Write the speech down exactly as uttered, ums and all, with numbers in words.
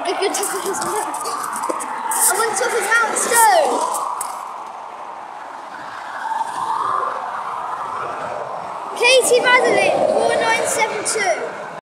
If you're top of his mountain. I'm on top of Mount Stone. Katie Madeline, four nine seven two.